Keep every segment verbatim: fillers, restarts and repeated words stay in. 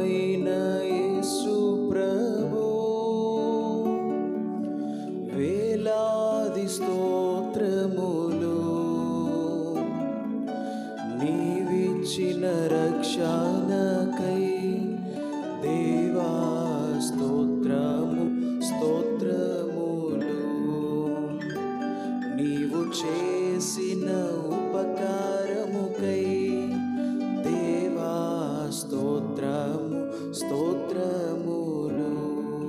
ప్రియమైన యేసు ప్రభు, వేలాది స్తోత్రములు. నీవిచ్చిన రక్షణకై దేవా స్తోత్రము స్తోత్రములు. నీవు చేసిన ఉపకారముకై దేవా స్తోత్రము స్తోత్రములు.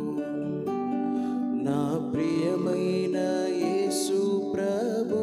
నా ప్రియమైన యేసు ప్రభు,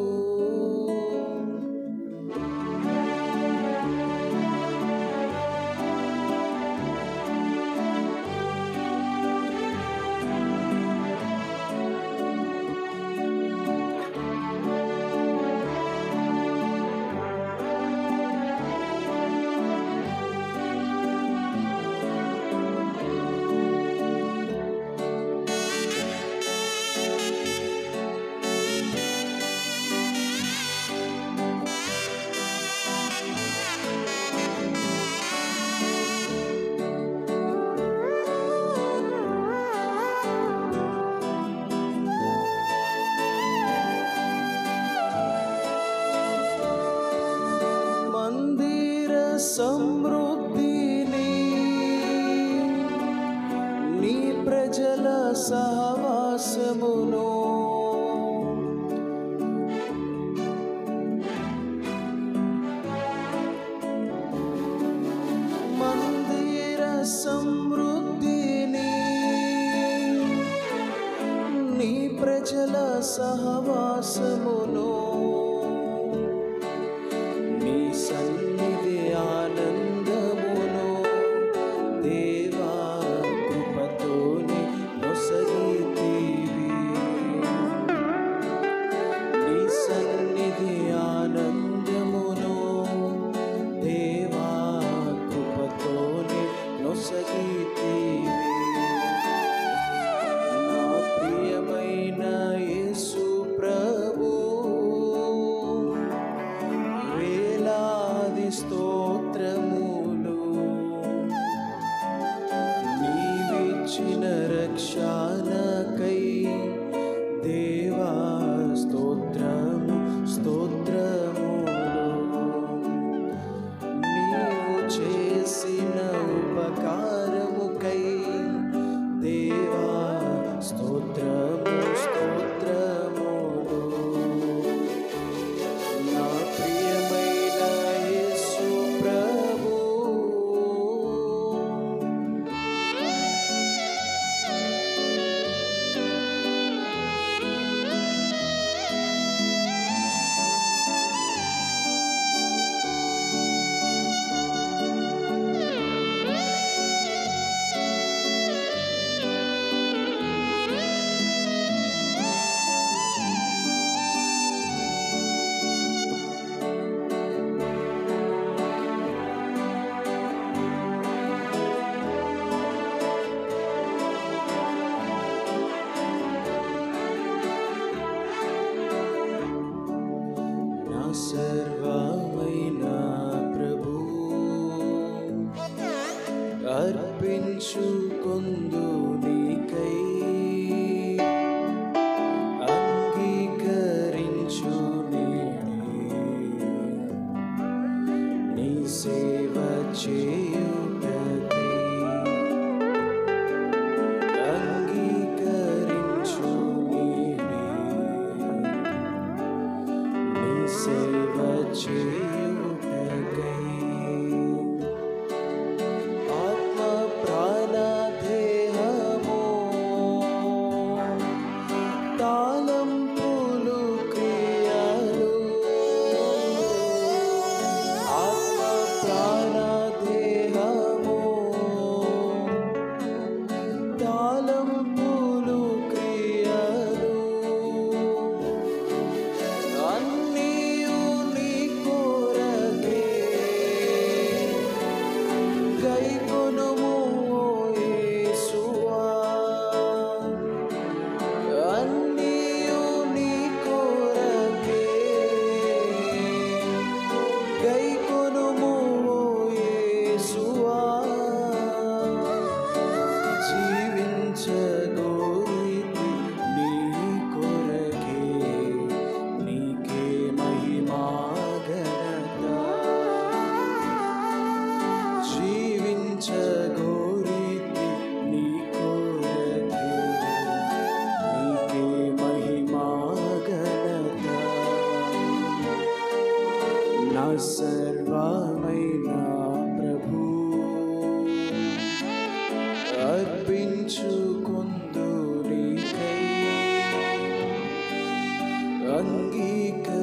సమృద్ధిని నీ ప్రజల సహవాసమును మందిర సమృద్ధిని నీ ప్రజల సహవాసమును నీ సన్నిధి ఆనందమును దేవా కృపతోని నొసగితివి. నీ సన్నిధి ఆనందమును దేవా కృపతోని నొసగితివి. నా ప్రియమైన యేసు ప్రభు, వేలాది స్తోత్రములు. నీవిచ్చిన రక్షణకై దేవా స్తోత్రము స్తోత్రములు. నీవు చేసిన ఉపకారముకై దేవా స్తోత్రము స్తోత్రములు. నా ప్రియమైన యేసు ప్రభు, నా సర్వమైన ప్రభు, అర్పించుకొందు నీకై అంగీకరించు నీ సేవ చేయుటకై అంగీకరించు నీ సేవ చేయుటకై ఆత్మ ప్రాణ దేహము సర్వమైన ప్రభు అర్పించుకొందునికై అంగీకరించుకొందును